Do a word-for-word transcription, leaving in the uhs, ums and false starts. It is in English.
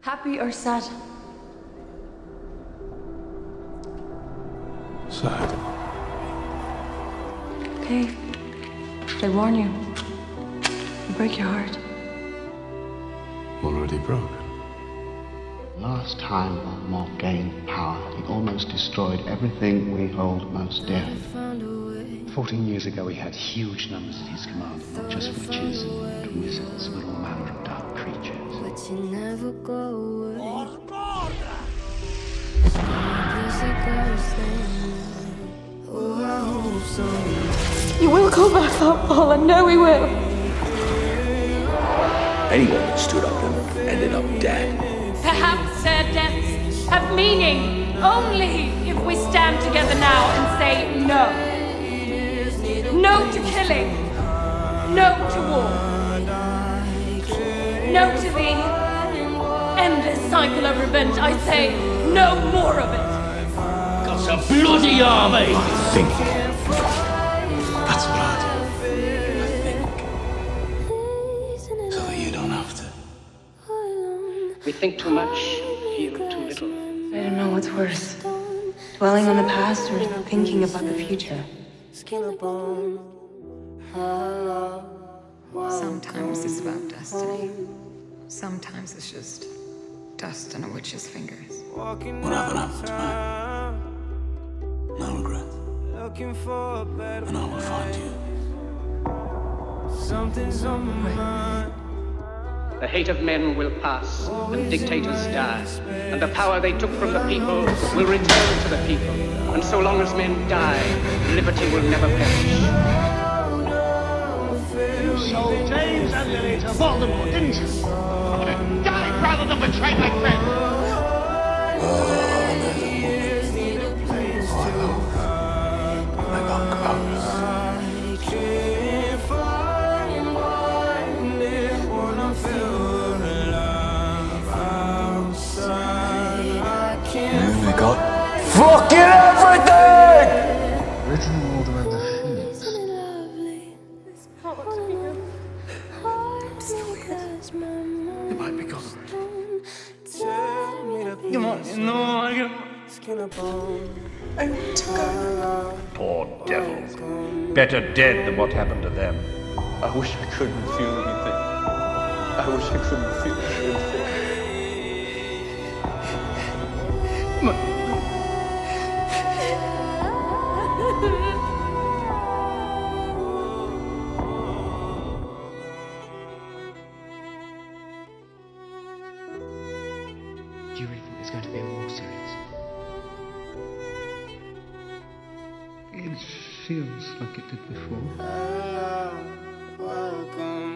Happy or sad? Sad. Okay. They warn you. You break your heart. Already broken. Last time Mob gained power, he almost destroyed everything we hold most dear. Fourteen years ago, he had huge numbers at his command, not just witches and wizards, but all manner of dark creatures. But you never go away. You will go back up, Paul. I know we will. Anyone that stood up to them ended up dead. Perhaps their deaths have meaning only if we stand together now and say no. No to killing. No to war. No to the endless cycle of revenge. I say no more of it. Got a bloody army! I think. That's what I do. I think. So that you don't have to. We think too much, feel too little. I don't know what's worse. Dwelling on the past or thinking about the future. Sometimes it's about destiny. Sometimes it's just dust on a witch's fingers. Whatever happens, mate. No regret. And I will find you. Something's on my mind. The hate of men will pass, and dictators die, and the power they took from the people will return to the people. And so long as men die, liberty will never perish. You sold James and Lily to Voldemort, didn't you? Die rather than betray my friend! Oh, there's a woman. Oh, I hope. I got close. We got fucking everything! Written all the way to It might be gone. Come on, no, I can. I want to go. Poor devils. Better dead than what happened to them. I wish I couldn't feel anything. I wish I couldn't feel anything. Do you really think there's going to be a war series? It feels like it did before. Welcome